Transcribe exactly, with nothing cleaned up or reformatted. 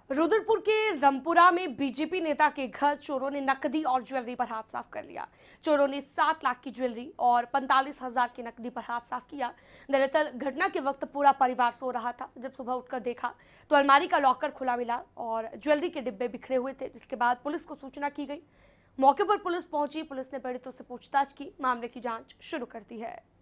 रुद्रपुर के रमपुरा में बीजेपी नेता के घर चोरों ने नकदी और ज्वेलरी पर हाथ साफ कर लिया। चोरों ने सात लाख की ज्वेलरी और पैंतालीस हजार की नकदी पर हाथ साफ किया। दरअसल घटना के वक्त पूरा परिवार सो रहा था। जब सुबह उठकर देखा तो अलमारी का लॉकर खुला मिला और ज्वेलरी के डिब्बे बिखरे हुए थे, जिसके बाद पुलिस को सूचना की गई। मौके पर पुलिस पहुंची। पुलिस ने पीड़ितों से पूछताछ की, मामले की जांच शुरू कर दी है।